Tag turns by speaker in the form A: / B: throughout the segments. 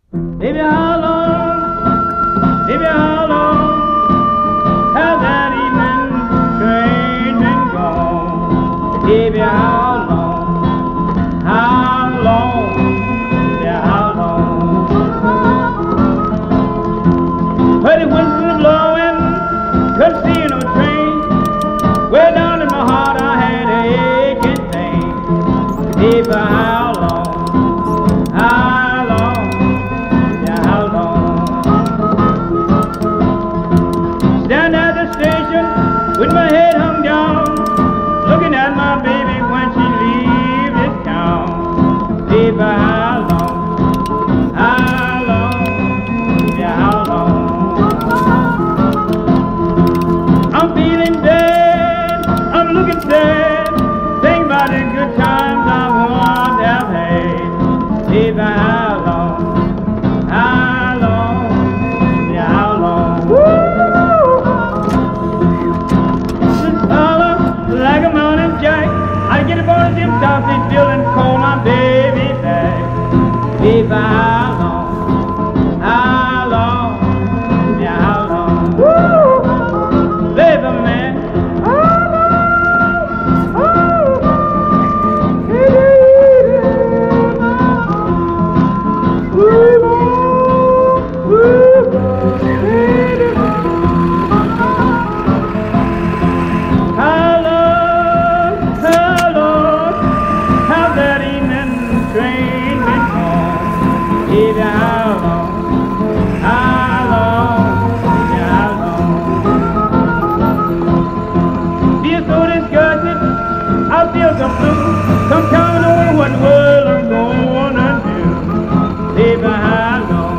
A: Baby, how long has that evening train been gone? Baby, how long, yeah, how long? Heard the wind blowing, couldn't see no train. Way down in my heart I had a aching pain. Baby, how long, yeah, how long? Stand at the station with my head hung down, looking at my baby when she leaves this town. Baby, how long, yeah, how long? I'm feeling dead, I'm looking sad, think about the good times I once have had. Baby, how long, yeah, how long? Like a mountain jack, I get up on the top and feel and call my baby back. Baby, how long, yeah, how long? Baby, man, train been gone. Baby, how long, yeah, how long? Feel so disgusted, I feel so blue. Sometimes I don't know what world I'm gonna do. Baby, how long,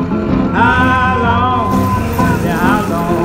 A: yeah, how long?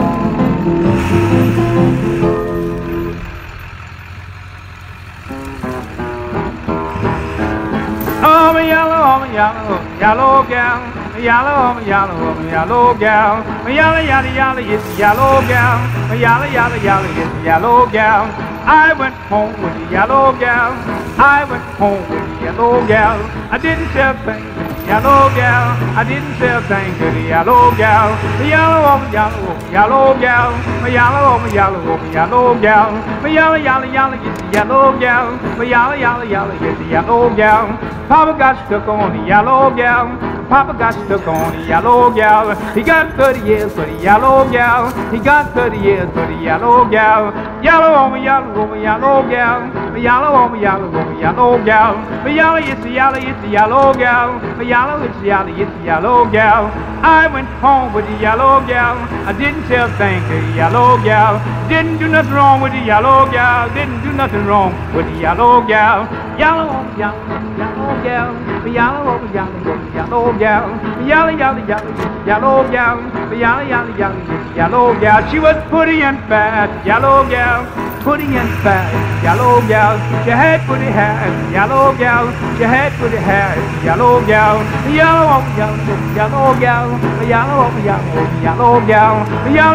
A: Oh, my yellow gal, yellow gal, my yellow, it's yellow gal, my yellow, it's yellow gal. I went home with the yellow gal, I went home with the yellow gal. I didn't say a thing to the yellow gal, I didn't say a thing to the yellow gal. The yellow gal, my yellow gal, my yellow, it's the yellow gal, my yellow, it's the yellow gal. Papa got stuck on the yellow gal. Papa got stuck on the yellow gal. He got 30 years for the yellow gal. He got 30 years for the yellow gal. Yellow on me, yellow gal. Yellow on me, yellow gal. Yellow, it's the yellow, gal. Yellow, it's the yellow gal. I went home with the yellow gal. I didn't say a thing to the yellow gal. Didn't do nothing wrong with the yellow gal. Didn't do nothing wrong with the yellow gal. Yellow on me, yellow gal. Yellow gal. Yellow gal. Yellow gal. She was pretty and fat, yellow gal. Pretty and fat, yellow gal. She had pretty hair, yellow gal. She had pretty hair, yellow gal. Yellow gal. Yellow gal. Yellow gal. Yellow gal.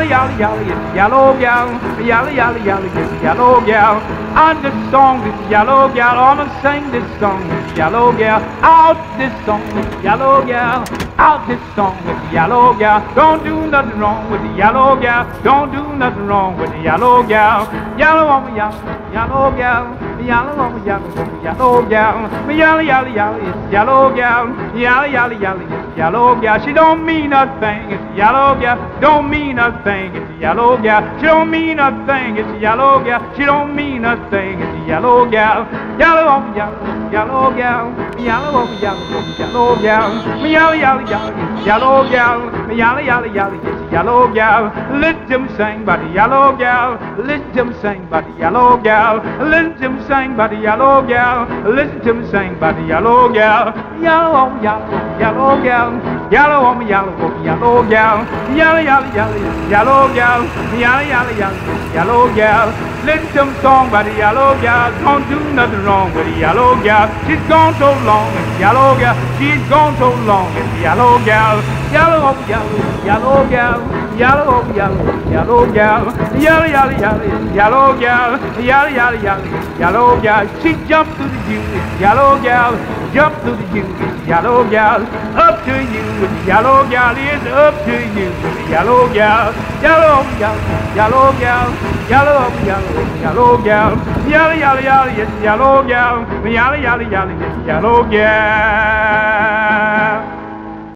A: Yellow gal. On this song, this yellow gal. I'ma sing this song, this yellow gal. Out this song, this yellow gal. Out this song with the yellow gal. Don't do nothing wrong with the yellow gal. Don't do nothing wrong with the yellow gal. Yellow on me, yellow gal. Yellow on me, yellow gal. It's yellow gal. Yellow gal. She don't mean nothing. It's yellow gal. Don't mean nothing. It's yellow gal. She don't mean nothing. It's yellow gal. She don't mean nothing. It's yellow gal. Yellow on me, yellow gal. Yellow on me, yellow gal. Yellow gal. Yellow gal. Let them sing by the yellow gal. Let them sing by the yellow gal. Let them sing by the yellow gal. Let them sing by the yellow gal. Yellow on gal. Yellow on me, yellow gal. Yellow gal. Yellow gal. Listen to some song by the yellow gal. Don't do nothing wrong with the yellow gal. She's gone so long, it's the yellow gal. She's gone so long, it's the yellow gal. Yellow, yellow, yellow gal. Yellow, yellow, yellow gal. Yellow, yellow, yellow, yellow gal. Yellow, yellow, yellow, yellow gal. She jumped to the Jew, yellow gal. Jump to the Jew, yellow gal. Up to you, yellow gal. It's up to you, yellow gal. Yellow, yellow, yellow gal. Yellow, yellow, yellow gal. Yellow, yellow, yellow, yes, yellow gal. Yellow, yellow, yellow, yes, yellow gal.